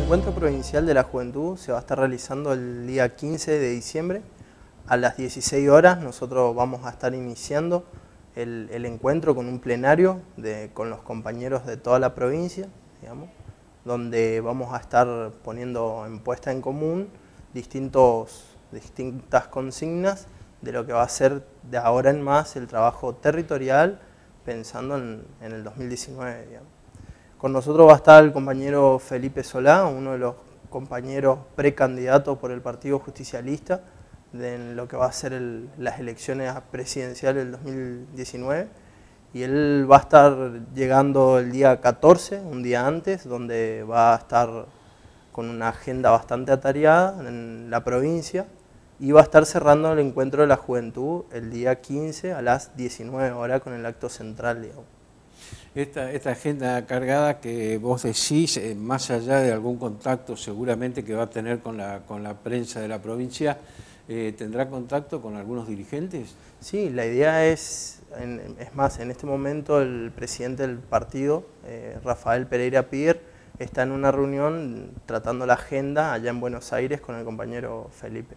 encuentro provincial de la juventud se va a estar realizando el día 15 de diciembre a las 16 horas. Nosotros vamos a estar iniciando el encuentro con un plenario con los compañeros de toda la provincia, digamos, donde vamos a estar poniendo en puesta en común distintas consignas de lo que va a ser de ahora en más el trabajo territorial, pensando en el 2019, digamos. Con nosotros va a estar el compañero Felipe Solá, uno de los compañeros precandidatos por el Partido Justicialista en lo que va a ser las elecciones presidenciales del 2019. Y él va a estar llegando el día 14, un día antes, donde va a estar con una agenda bastante atareada en la provincia y va a estar cerrando el encuentro de la juventud el día 15 a las 19 horas con el acto central, digamos. Esta agenda cargada que vos decís, más allá de algún contacto seguramente que va a tener con la prensa de la provincia, ¿tendrá contacto con algunos dirigentes? Sí, la idea es más, en este momento el presidente del partido, Rafael Pereira Pier, está en una reunión tratando la agenda allá en Buenos Aires con el compañero Felipe.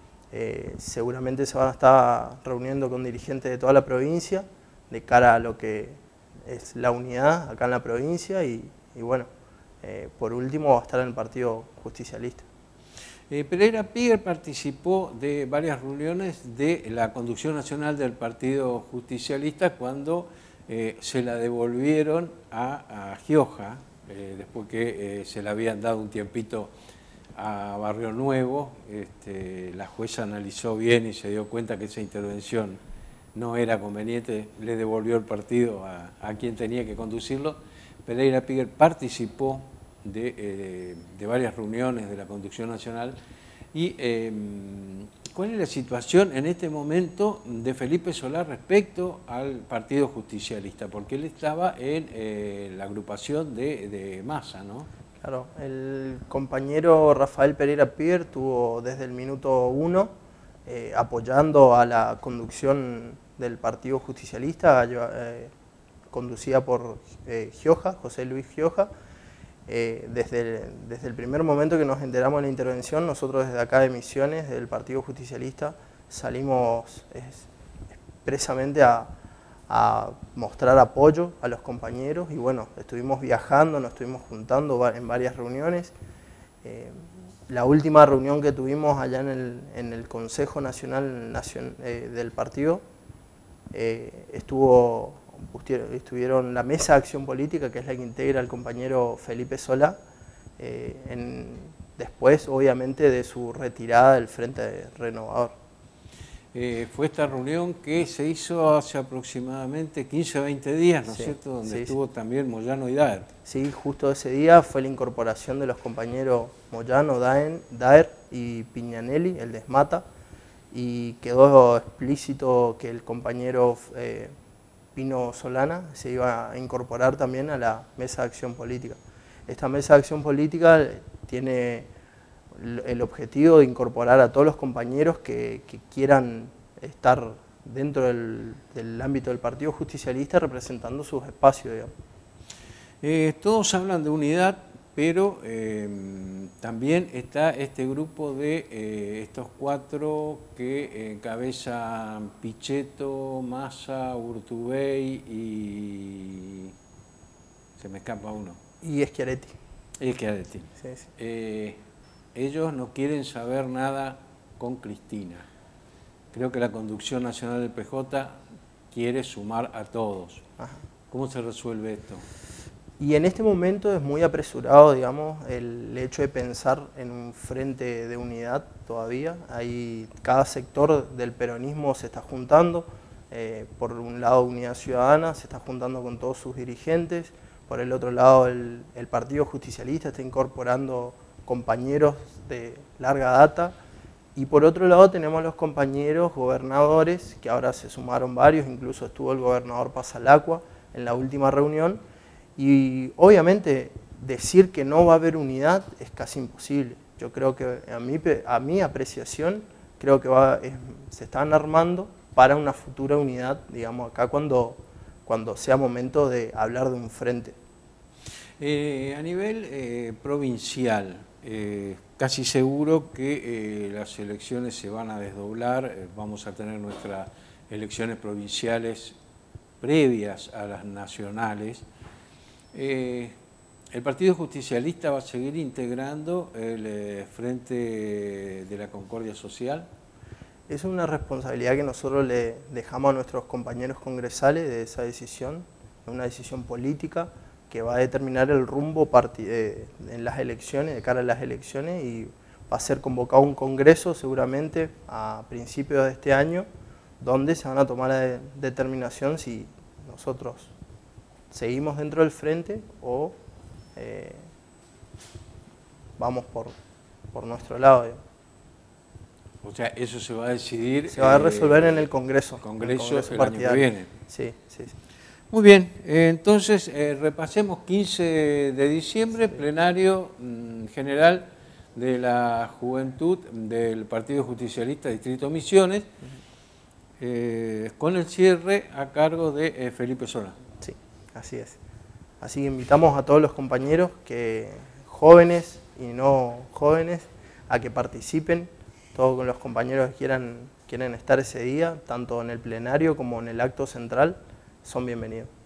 Seguramente se van a estar reuniendo con dirigentes de toda la provincia de cara a lo que es la unidad acá en la provincia y bueno, por último va a estar en el Partido Justicialista. Pereira Pier participó de varias reuniones de la conducción nacional del Partido Justicialista cuando se la devolvieron a Gioja, después que se la habían dado un tiempito a Barrio Nuevo. La jueza analizó bien y se dio cuenta que esa intervención no era conveniente, le devolvió el partido a quien tenía que conducirlo. Pereira Pier participó de varias reuniones de la conducción nacional. Y ¿cuál es la situación en este momento de Felipe Solá respecto al Partido Justicialista? Porque él estaba en la agrupación de Massa, ¿no? Claro, el compañero Rafael Pereira Pier tuvo desde el minuto 1 apoyando a la conducción del Partido Justicialista, conducida por Gioja, José Luis Gioja. Desde el primer momento que nos enteramos de la intervención, nosotros desde acá de Misiones, del Partido Justicialista, salimos expresamente a mostrar apoyo a los compañeros y bueno, estuvimos viajando, nos estuvimos juntando en varias reuniones. La última reunión que tuvimos allá en el Consejo Nacional del partido, estuvieron la Mesa de Acción Política, que es la que integra el compañero Felipe Solá, después obviamente de su retirada del Frente Renovador. Fue esta reunión que se hizo hace aproximadamente 15 o 20 días, ¿no es cierto?, donde estuvo también Moyano y Daer. Sí, justo ese día fue la incorporación de los compañeros Moyano, Daer y Piñanelli, el de Esmata, y quedó explícito que el compañero Pino Solana se iba a incorporar también a la Mesa de Acción Política. Esta Mesa de Acción Política tiene el objetivo de incorporar a todos los compañeros que quieran estar dentro del ámbito del Partido Justicialista representando sus espacios, digamos. Todos hablan de unidad, pero también está este grupo de estos cuatro que encabezan Pichetto, Massa, Urtubey y se me escapa uno. Y Schiaretti. Schiaretti. Sí, sí. Ellos no quieren saber nada con Cristina. Creo que la conducción nacional del PJ quiere sumar a todos. Ajá. ¿Cómo se resuelve esto? Y en este momento es muy apresurado, digamos, el hecho de pensar en un frente de unidad todavía. Cada sector del peronismo se está juntando. Por un lado, Unidad Ciudadana se está juntando con todos sus dirigentes. Por el otro lado, el Partido Justicialista está incorporando compañeros de larga data. Y por otro lado tenemos los compañeros gobernadores, que ahora se sumaron varios, incluso estuvo el gobernador Pasalacqua en la última reunión. Y obviamente decir que no va a haber unidad es casi imposible. Yo creo que a mi apreciación, creo que se están armando para una futura unidad, digamos, acá cuando sea momento de hablar de un frente. A nivel provincial, casi seguro que las elecciones se van a desdoblar, vamos a tener nuestras elecciones provinciales previas a las nacionales. El Partido Justicialista va a seguir integrando el Frente de la Concordia Social. Es una responsabilidad que nosotros le dejamos a nuestros compañeros congresales de esa decisión, una decisión política que va a determinar el rumbo en las elecciones, de cara a las elecciones, y va a ser convocado un congreso seguramente a principios de este año, donde se van a tomar la determinación si nosotros seguimos dentro del frente o vamos por nuestro lado. O sea, eso se va a decidir... Se va a resolver en el Congreso. Congreso el año que viene. Sí, sí. Muy bien, entonces repasemos 15 de diciembre, plenario general de la Juventud del Partido Justicialista Distrito Misiones, con el cierre a cargo de Felipe Solá. Sí, así es. Así que invitamos a todos los compañeros, jóvenes y no jóvenes, a que participen, todos los compañeros que quieran estar ese día, tanto en el plenario como en el acto central, son bienvenidos.